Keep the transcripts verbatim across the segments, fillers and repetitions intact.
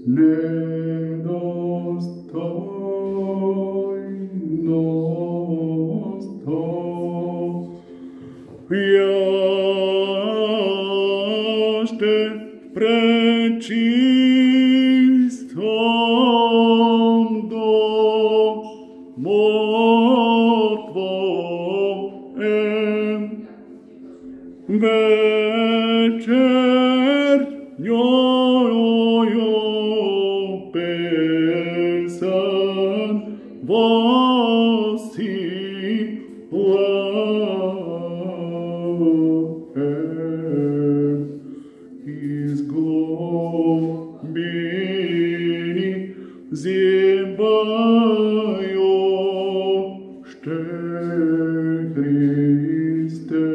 nedostojnost jašte prečistom domu Tvojem večernjoj pesan vosilajem iz globini zjebajošte Hriste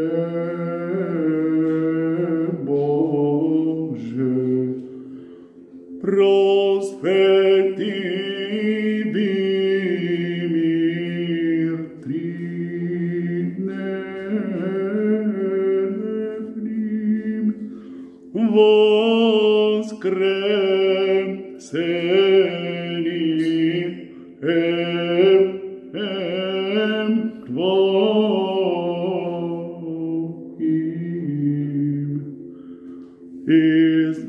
Bože, prosveti mir tridnevnim voskresenim em, em Tvojim iz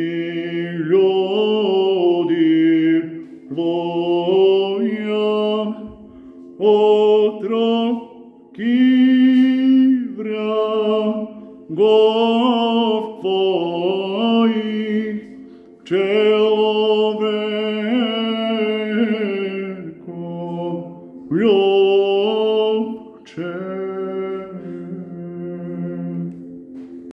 milodi Tvoja otroki vragov Tvojih